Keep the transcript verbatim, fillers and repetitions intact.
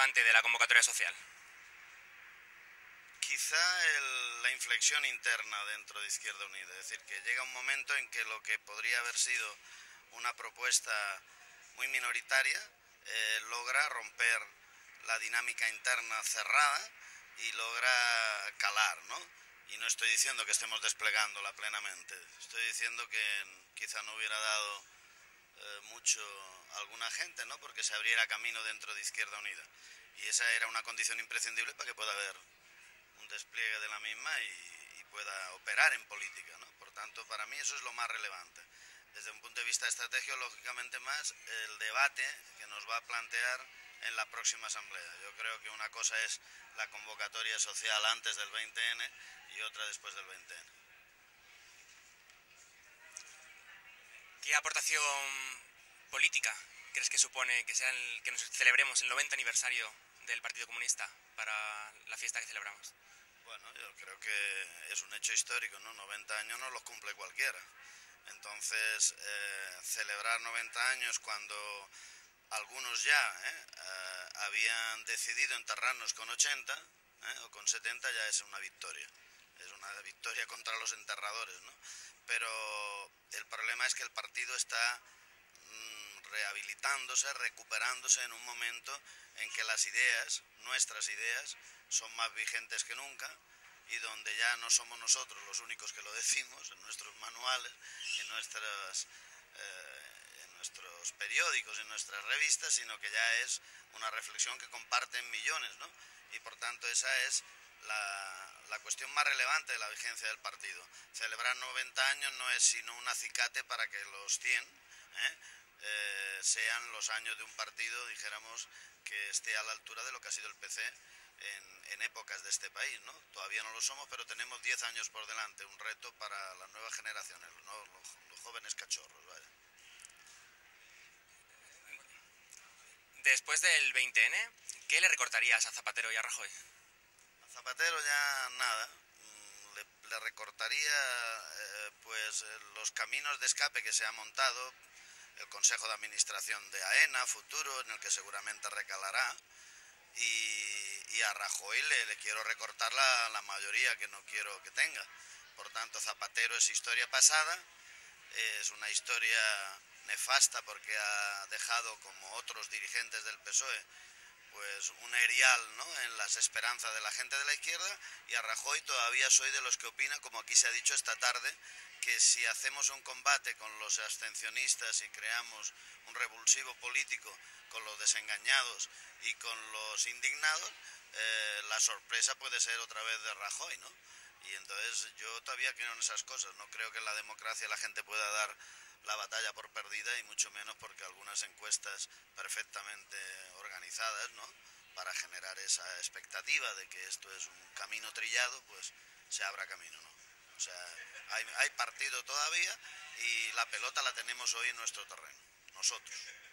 relevante de la convocatoria social? Quizá el, la inflexión interna dentro de Izquierda Unida, es decir, que llega un momento en que lo que podría haber sido una propuesta muy minoritaria eh, logra romper la dinámica interna cerrada y logra calar, ¿no? Y no estoy diciendo que estemos desplegándola plenamente, estoy diciendo que quizá no hubiera dado eh, mucho a alguna gente, ¿no? Porque se abriera camino dentro de Izquierda Unida. Y esa era una condición imprescindible para que pueda haber un despliegue de la misma y, y pueda operar en política, ¿no? Por tanto, para mí eso es lo más relevante. Desde un punto de vista estratégico, lógicamente más el debate que nos va a plantear en la próxima asamblea. Yo creo que una cosa es la convocatoria social antes del veinte ene y otra después del veinte ene. ¿Qué aportación política crees que supone que, sea el, que nos celebremos el noventa aniversario del Partido Comunista para la fiesta que celebramos? Bueno, yo creo que es un hecho histórico, ¿no? noventa años no los cumple cualquiera. Entonces, eh, celebrar noventa años cuando algunos ya ¿eh? eh, habían decidido enterrarnos con ochenta ¿eh? o con setenta ya es una victoria. Es una victoria contra los enterradores, ¿no? Pero el problema es que el partido está mmm, rehabilitándose, recuperándose en un momento en que las ideas, nuestras ideas, son más vigentes que nunca y donde ya no somos nosotros los únicos que lo decimos en nuestros manuales, en nuestras, eh, en nuestros periódicos, en nuestras revistas, sino que ya es una reflexión que comparten millones, ¿no? Y por tanto esa es la, la cuestión más relevante de la vigencia del partido. Celebrar noventa años no es sino un acicate para que los cien ¿eh? Eh, sean los años de un partido, dijéramos, que esté a la altura de lo que ha sido el pe ce en, en épocas de este país, ¿no? Todavía no lo somos, pero tenemos diez años por delante, un reto para las nuevas generaciones, ¿no? los, los jóvenes cachorros, vaya. Después del veinte ene, ¿qué le recortarías a Zapatero y a Rajoy? A Zapatero ya nada, le, le recortaría eh, pues los caminos de escape que se ha montado, el Consejo de Administración de AENA, futuro, en el que seguramente recalará, y, y a Rajoy le, le quiero recortar la, la mayoría que no quiero que tenga. Por tanto, Zapatero es historia pasada, es una historia nefasta porque ha dejado, como otros dirigentes del pe soe, pues un erial, ¿no? en las esperanzas de la gente de la izquierda, y a Rajoy todavía soy de los que opina, como aquí se ha dicho esta tarde, que si hacemos un combate con los abstencionistas y creamos un revulsivo político con los desengañados y con los indignados, eh, la sorpresa puede ser otra vez de Rajoy, ¿no? Y entonces yo todavía creo en esas cosas, no creo que en la democracia la gente pueda dar la batalla por perdida, y mucho menos porque algunas encuestas perfectamente organizadas, ¿no? para generar esa expectativa de que esto es un camino trillado, pues se abra camino, ¿no? O sea, hay, hay partido todavía y la pelota la tenemos hoy en nuestro terreno, nosotros.